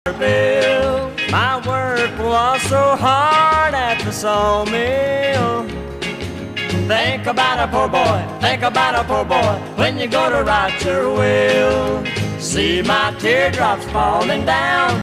bill. My work was so hard at the sawmill. Think about a poor boy, think about a poor boy when you go to write your will. See my teardrops falling down